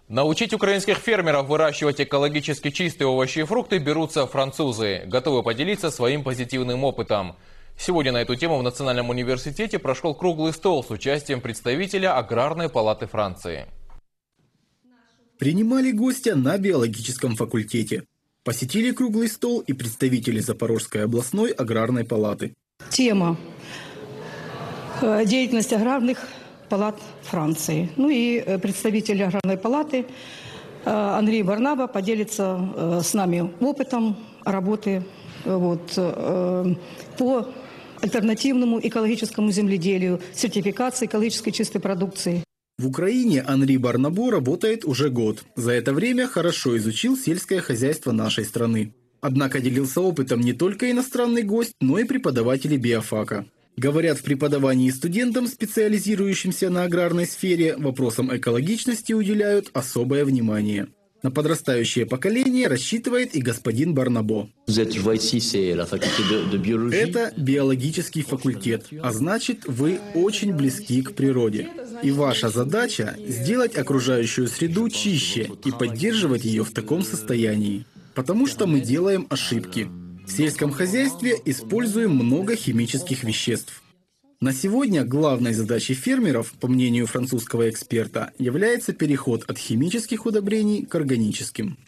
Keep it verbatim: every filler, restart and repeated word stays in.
Научить украинских фермеров выращивать экологически чистые овощи и фрукты берутся французы, готовы поделиться своим позитивным опытом. Сегодня на эту тему в Национальном университете прошел круглый стол с участием представителя Аграрной палаты Франции. Принимали гостя на биологическом факультете. Посетили круглый стол и представители Запорожской областной аграрной палаты. Тема деятельности аграрных палат Франции. Ну и представитель аграрной палаты Анри Барнаба поделится с нами опытом работы вот, по альтернативному экологическому земледелию, сертификации экологически чистой продукции. В Украине Анри Барнабо работает уже год. За это время хорошо изучил сельское хозяйство нашей страны. Однако делился опытом не только иностранный гость, но и преподаватели биофака. Говорят, в преподавании студентам, специализирующимся на аграрной сфере, вопросам экологичности уделяют особое внимание. На подрастающее поколение рассчитывает и господин Барнабо. Это биологический факультет, а значит, вы очень близки к природе. И ваша задача – сделать окружающую среду чище и поддерживать ее в таком состоянии. Потому что мы делаем ошибки. В сельском хозяйстве используем много химических веществ. На сегодня главной задачей фермеров, по мнению французского эксперта, является переход от химических удобрений к органическим.